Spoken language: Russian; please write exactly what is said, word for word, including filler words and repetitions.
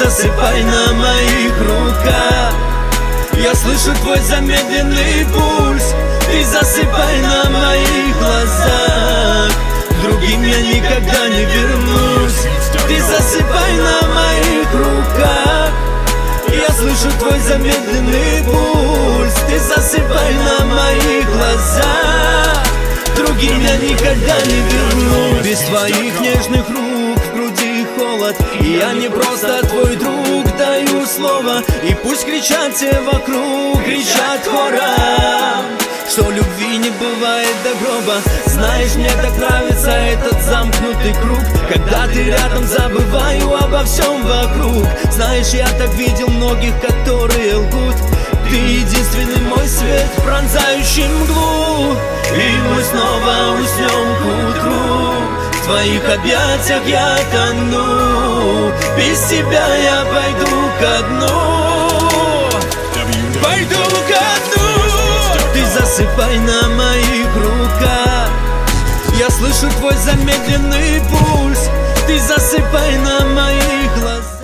засыпай на моих руках. Я слышу твой замедленный пульс, ты засыпай на моих глазах. К другим я никогда не вернусь, ты засыпай на моих руках. Я слышу твой замедленный пульс, ты засыпай на моих глазах. К другим я никогда не вернусь. Без твоих нежных рук в груди холод, и я не просто твой друг, даю слово. И пусть кричат все вокруг, кричат хором, что любви не бывает до гроба. Знаешь, мне так нравится этот замкнутый круг, когда ты рядом, забываю обо всем вокруг. Знаешь, я так видел многих, которые лгут. Ты единственный мой свет, пронзающий мглу, и мы снова уснем к утру. В твоих объятиях я тону, без тебя я пойду ко дну. Пойду ко дну. Ты засыпай на моих руках. Я слышу твой замедленный пульс, ты засыпай на моих глазах.